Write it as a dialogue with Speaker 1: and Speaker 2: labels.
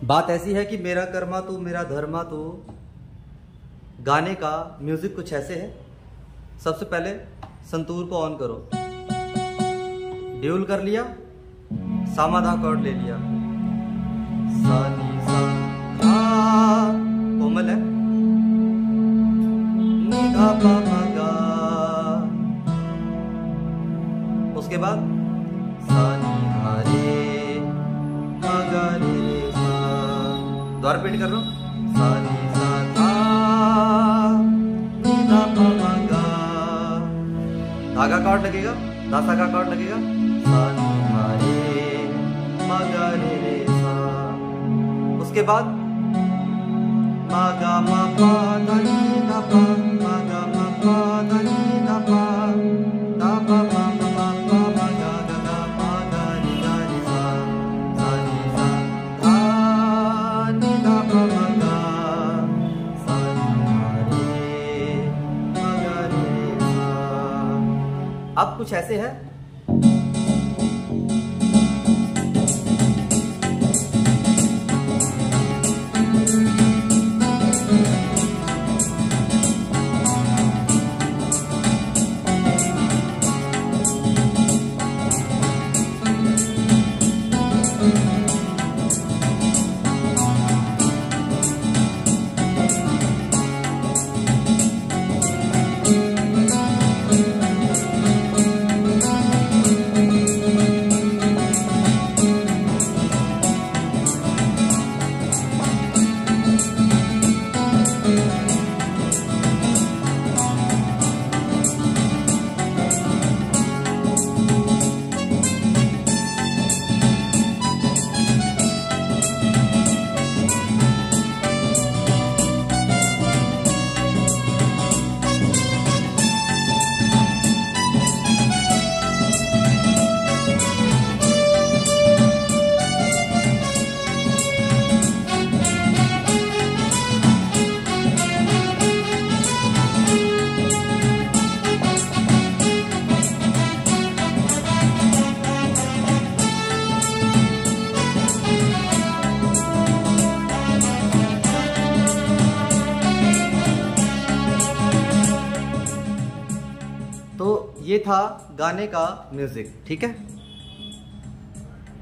Speaker 1: बात ऐसी है कि मेरा कर्मा तो मेरा धर्मा तो गाने का म्यूजिक कुछ ऐसे है। सबसे पहले संतूर को ऑन करो, ड्यूल कर लिया, सामाधा कॉर्ड ले लिया, सा नी सा धा, कोमल है, नी धा पा मा गा, उसके बाद सा नी धा रे मा गा रे सा, दोबारा रिपीट कर रहा हूं, सा नी सा धा नी धा पा मा गा, धागा कॉर्ड लगेगा, दासा का कॉर्ड लगेगा, सा नी धा रे मा गा रे रे सा, उसके बाद मा गा मा पा धा नी धा पा, मा गा मा पा धा नी धा पा, धा पा मा मा पा मा गा गा गा पा गा नी गा नी सा, सा नी सा धा नी धा पा मा गा, सा नी धा रे मा गा रे रे सा। अब कुछ ऐसे है। तो ये था गाने का म्यूजिक, ठीक है।